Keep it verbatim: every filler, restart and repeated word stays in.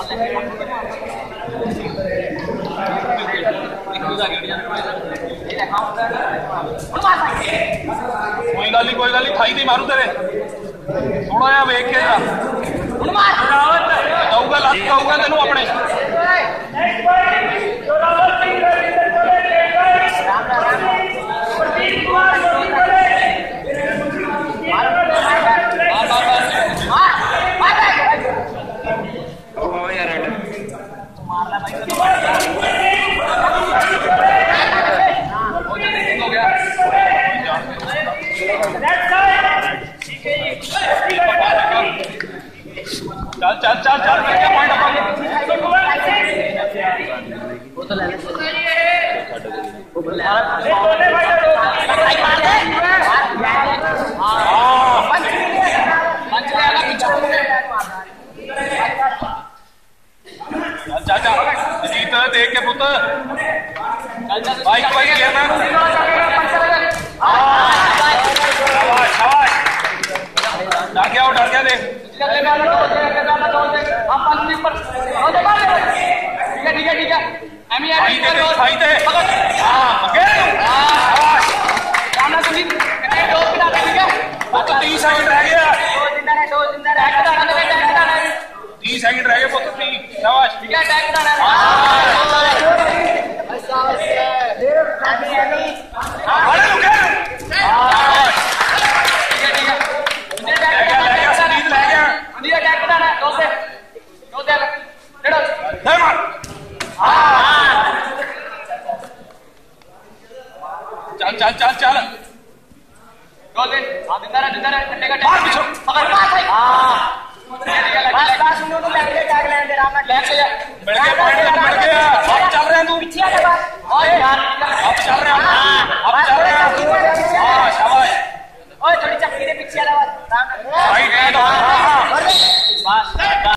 कोई गल नहीं कोई गल नहीं थाई दी मारू तेरे थोड़ा जा वेख के जाऊगा लत जाऊगा तेनू अपने चल चल चल चल क्या पॉइंट अपन वो तो ले ले चल चल जीत देख के पुत बाइक बाइक किया ना डर गया वो डर गया देख ठीक है ठीक है ठीक है एमी एमी भाई दे हां मगे जाना सुनी कितने दो पिला ठीक है तो तीस सेकंड रह गया दो जिंदा है दो जिंदा है टैग डालना है टैग डालना है तीस सेकंड रह गए पुत्र तीन शाबाश ठीक है टैग डालना है भाई शाबाश एमी एमी हां बड़े रुके शाबाश ठीक है ठीक है इन्हें टैग डालना है संदीप ले गया इन्हें टैग डालना है दो से दो दे डेढ़ दे मार हां चल चल चल चल दो दे हां जिंदा रह जिंदा रह कट्टे का टैग पकड़ पास है हां बस बस उन्होंने तो बैठ के टैग लेने दे रहा मैं बैठ से बढ़ गया पॉइंट बढ़ गया अब चल रहे हैं तू पीछे आ जा बस ओए यार अब चल रहे हैं अब चल रहे हैं हां शाबाश ओए थोड़ी चक्की दे पीछे आ जा बस राइट है तो हां बस